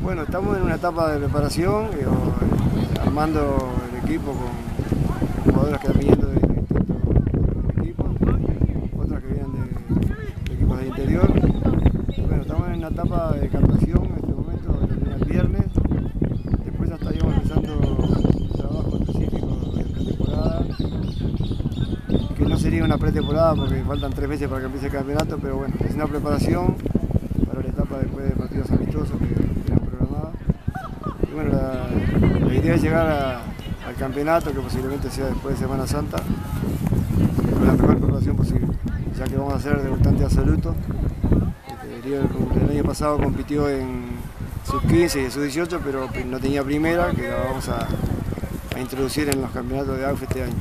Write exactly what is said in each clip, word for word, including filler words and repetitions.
Bueno, estamos en una etapa de preparación, eh, armando el equipo con jugadoras que están viniendo de distintos equipos, otras que vienen de, de equipos del interior. Bueno, estamos en una etapa de captación en este momento, desde el viernes. Después ya estaríamos empezando un trabajo específico de pretemporada, que no sería una pretemporada porque faltan tres meses para que empiece el campeonato, pero bueno, es una preparación para la etapa después de partidos amistosos que tenemos programados. Y bueno, la, la idea es llegar a, al campeonato, que posiblemente sea después de Semana Santa, con la mejor preparación posible, ya que vamos a ser debutante absoluto. El, el año pasado compitió en sub quince y sub dieciocho, pero no tenía primera, que la vamos a, a introducir en los campeonatos de A U F este año.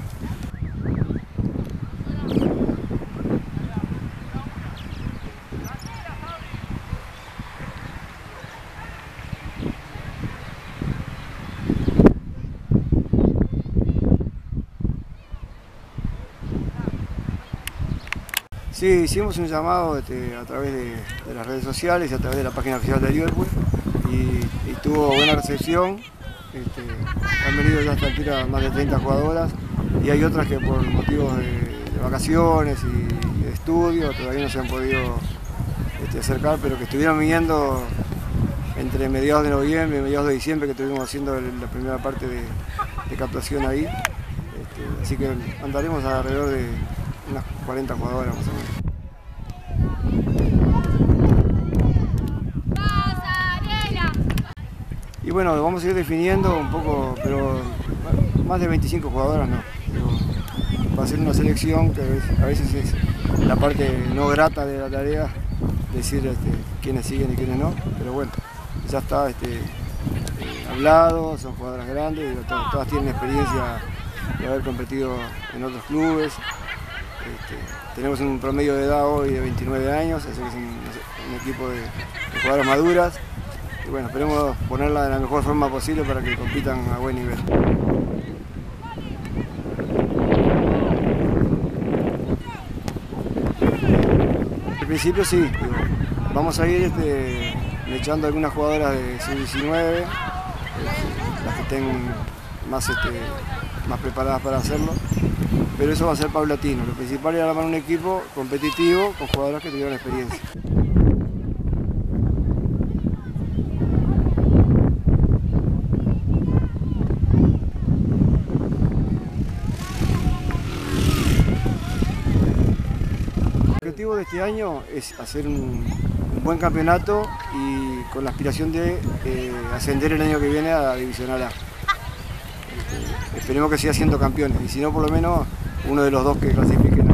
Sí, hicimos un llamado este, a través de, de las redes sociales y a través de la página oficial de Liverpool y, y tuvo buena recepción. Este, han venido ya hasta altura más de treinta jugadoras y hay otras que por motivos de, de vacaciones y de estudio todavía no se han podido este, acercar, pero que estuvieron viniendo entre mediados de noviembre y mediados de diciembre, que estuvimos haciendo la primera parte de, de captación ahí. Este, así que andaremos alrededor de unas cuarenta jugadoras más o menos. Y bueno, lo vamos a ir definiendo un poco, pero más de veinticinco jugadoras no. Pero va a ser una selección que a veces es la parte no grata de la tarea, decir este, quiénes siguen y quiénes no, pero bueno, ya está este, eh, hablado, son jugadoras grandes, todas, todas tienen experiencia de haber competido en otros clubes. Este, tenemos un promedio de edad hoy de veintinueve años, así que es un, un equipo de, de jugadoras maduras. Y bueno, esperemos ponerla de la mejor forma posible para que compitan a buen nivel. Al principio sí, digo, vamos a ir este, echando algunas jugadoras de sub diecinueve, este, las que estén más, este, más preparadas para hacerlo. Pero eso va a ser paulatino. Lo principal es armar un equipo competitivo con jugadores que tuvieron experiencia. El objetivo de este año es hacer un, un buen campeonato y con la aspiración de eh, ascender el año que viene a la Divisional A. Este, esperemos que siga siendo campeones y si no, por lo menos uno de los dos que clasifiquen